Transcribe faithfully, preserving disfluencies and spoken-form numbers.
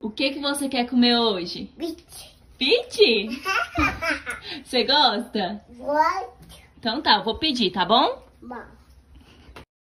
O que que você quer comer hoje? Pizza. Pizza? Você gosta? Gosto. Então tá, eu vou pedir, tá bom? Bom.